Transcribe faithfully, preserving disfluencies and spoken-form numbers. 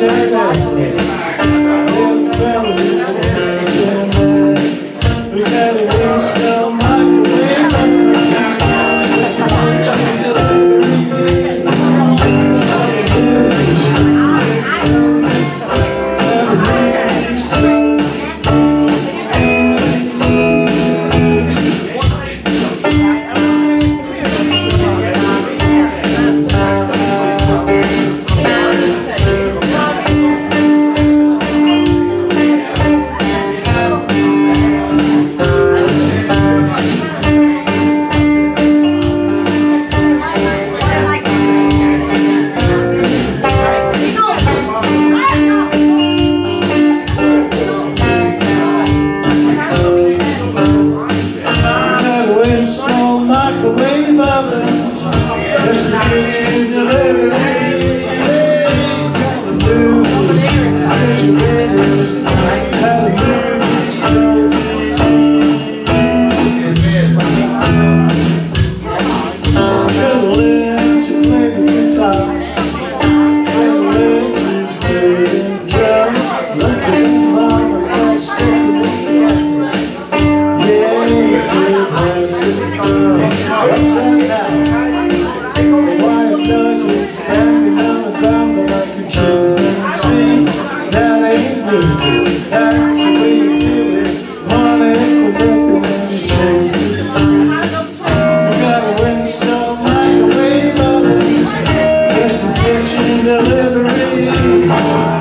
Microwave ovens, just to get you delivery. Got the blues, refrigerators, got the movies, fiddling to play the guitar, fiddling to play the drum. Look at mama, got stuck in the cat. Yeah, you could have some fun. What's that now? The white noses hanging on the dongle like a chimpanzee. That ain't good. That's the way you do it. Money for nothing and you change it. You got a Winston microwave oven just to get you delivery.